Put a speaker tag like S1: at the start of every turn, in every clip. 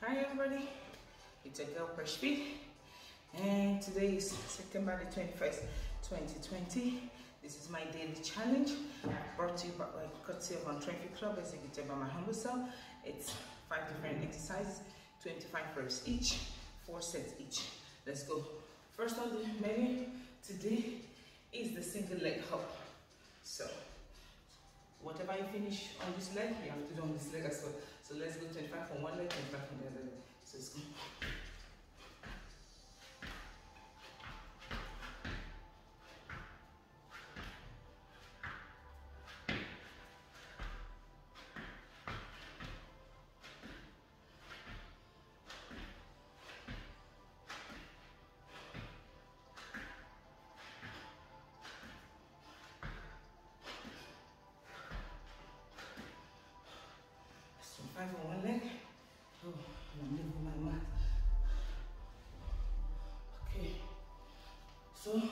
S1: Hi everybody, it's a girl Fresh Feed, and today is September the 21st, 2020. This is my daily challenge brought to you by courtesy of Untrained Club, executed by my humble self. It's 5 different exercises, 25 reps each, 4 sets each. Let's go. First on the menu today is the single leg hop. So whatever you finish on this leg, you have to do on this leg as well. So let's go 25 from one leg, 25 from the other leg. So let's go. So 5 on one leg. Oh, I'm moving my mat. Okay. So you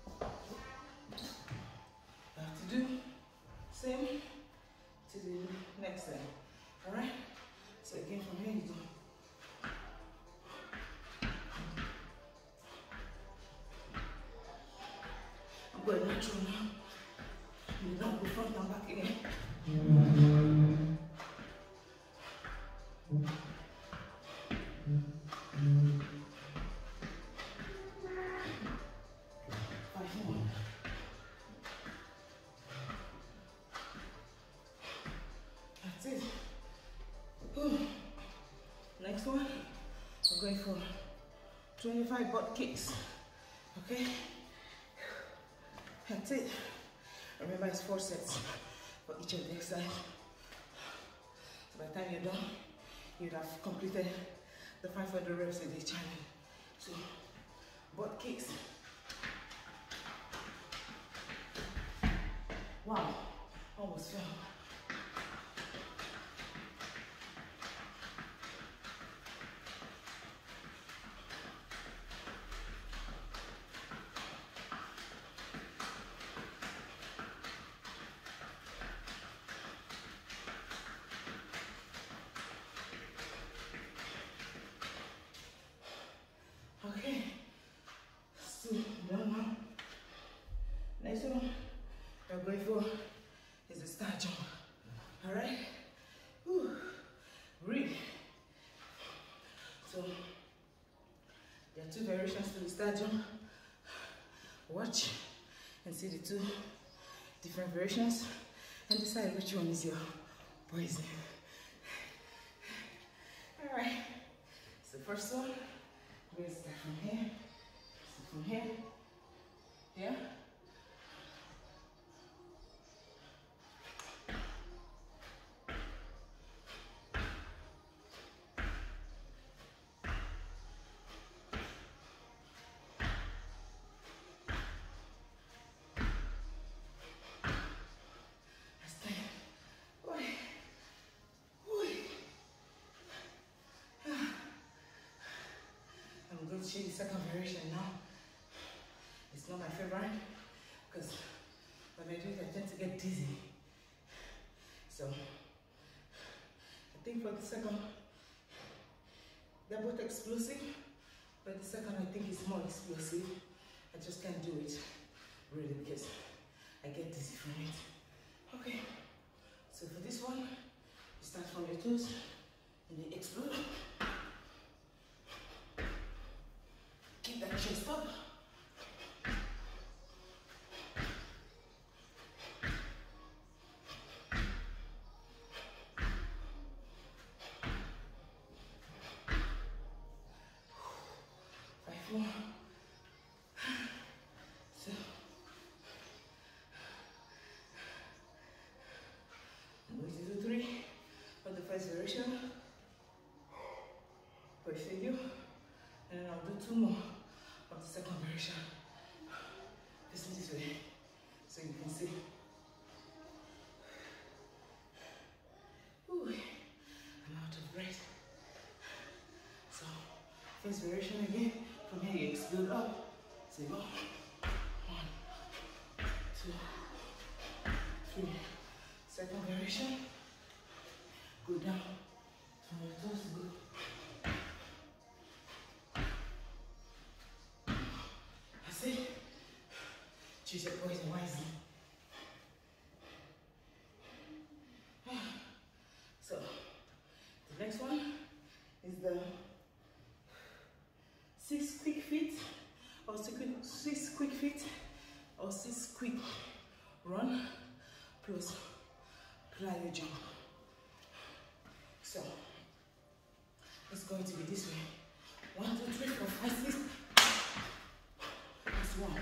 S1: have to do same to the next leg. Alright? So again from here you go. I'm going natural now. You don't go front and back again. 5 more. That's it. Ooh. Next one, we're going for 25 butt kicks. Okay? That's it. Remember, it's 4 sets for each of the exercises. So by the time you're done, you'd have completed the 500 reps in the challenge. So, butt kicks. Wow, almost fell. Okay, still done now. Next one we're going for is the star jump. Alright? Breathe. So there are 2 variations to the star jump. Watch and see the 2 different variations and decide which one is your poison. Alright, so first one, we're going to start from here. So from here, here. I'm going to show you the second variation now. It's not my favorite because when I do it, I tend to get dizzy. So I think for the second, they're both explosive, but the second I think is more explosive. I just can't do it really because I get dizzy from it. Okay, so for this one, you start from your toes and you explode. Keep that chest up. More. So I'm going to do 3 for the first variation. Push figure, and then I'll do 2 more of the second variation. Facing this way so you can see. Ooh, I'm out of breath. So first variation again. From here you explode up. So you go 1, 2, 3. Second variation. Go down from your toes. Go Choose your poison wisely. So, the next one is the 6 quick feet, or 6 quick feet, or 6 quick run plus plyo jump. So, it's going to be this way. 1, 2, 3, 4, 5, 6. That's 1.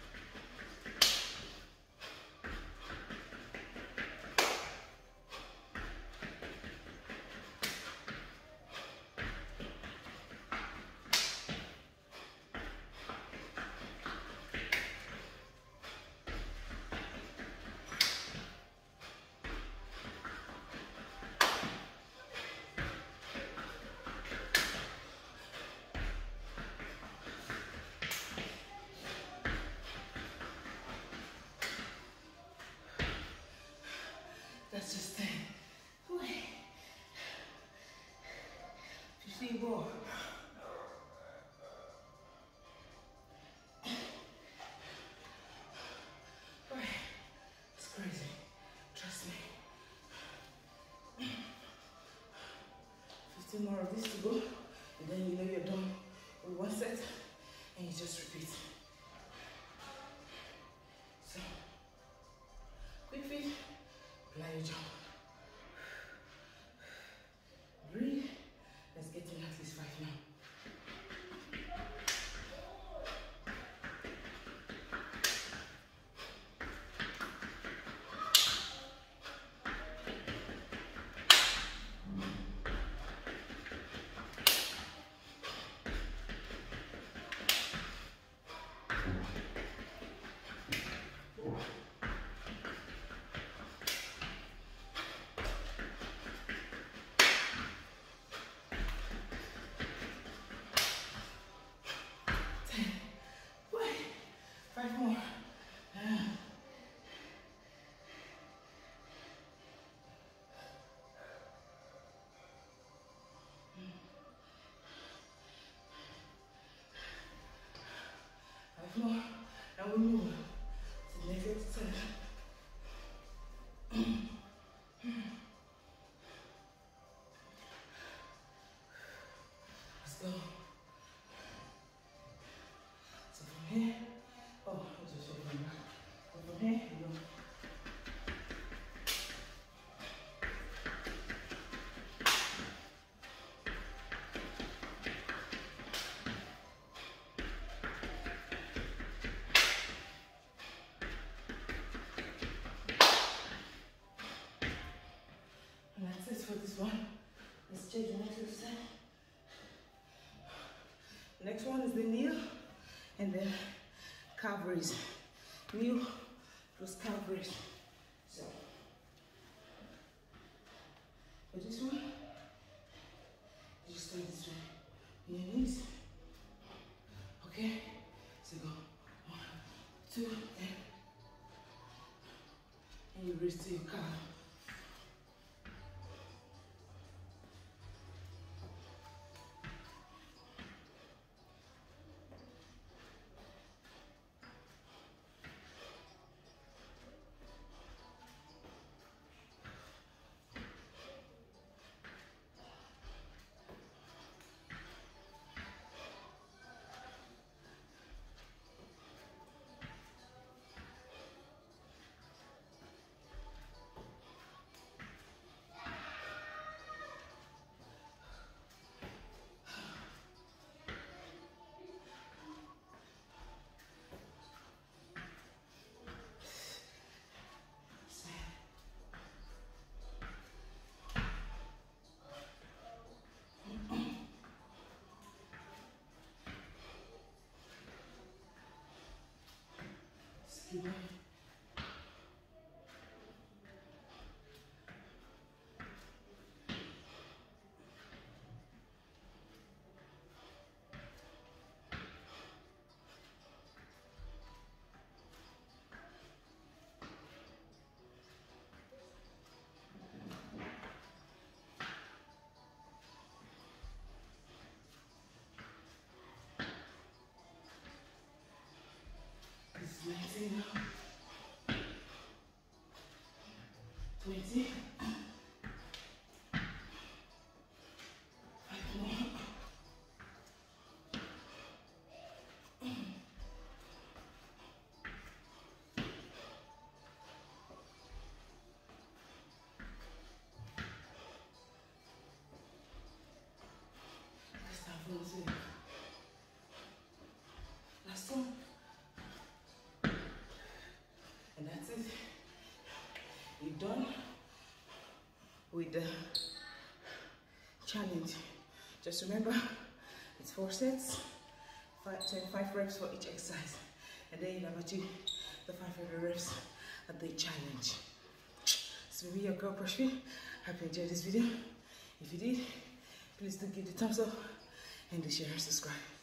S1: That's just 10. 15 more. It's crazy. Trust me. 15 more of this to go, and then you know you're done with one set, and you just repeat. So, quick feet, plyo jump. Breathe. Let's get in at least 5 now. More, and we move to the next exercise. Let's go. So from here, I'll just show you now. So from here, you go. For this one, let's change the next exercise. Next one is the kneel and then calf raise. Kneel plus calf raise. So for this one, you just start this way. On your knees. Okay? So go 1, 2, and you raise to your calf. with the challenge. Just remember, it's 4 sets, 25 reps for each exercise, and then you have achieved the 500 reps at the challenge. So be your girl CrossFit. Hope you enjoyed this video. If you did, please do give the thumbs up and do share and subscribe.